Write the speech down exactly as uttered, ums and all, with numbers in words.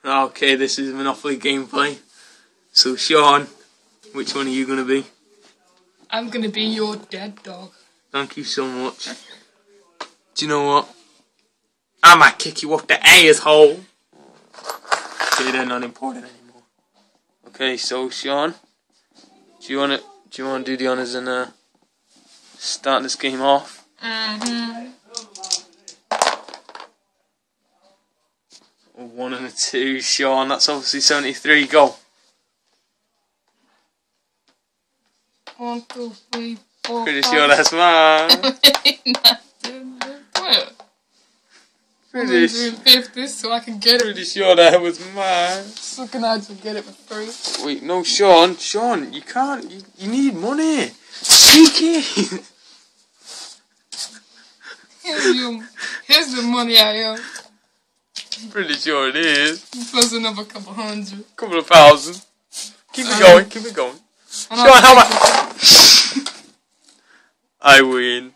Okay, this is Monopoly gameplay. So, Sean, which one are you going to be? I'm going to be your dead dog. Thank you so much. Do you know what? I might kick you off the asshole. Okay, they're not important anymore. Okay, so, Sean, do you want to do you want to do the honors and uh, start this game off? Mm-hmm. A one and a two, Sean. That's obviously seventy-three. Go. One, two, three, four, Pretty five. sure that's mine. Pretty, fifty, so I can get it. pretty sure that was mine. So can I just get it for free? Wait, no, Sean. Sean, you can't. You, you need money. Cheeky. Here's your, here's the money I owe. Pretty sure it is. Plus another couple hundred. Couple of thousand. Keep it Um, going. Keep it going. Sean, how much? I win.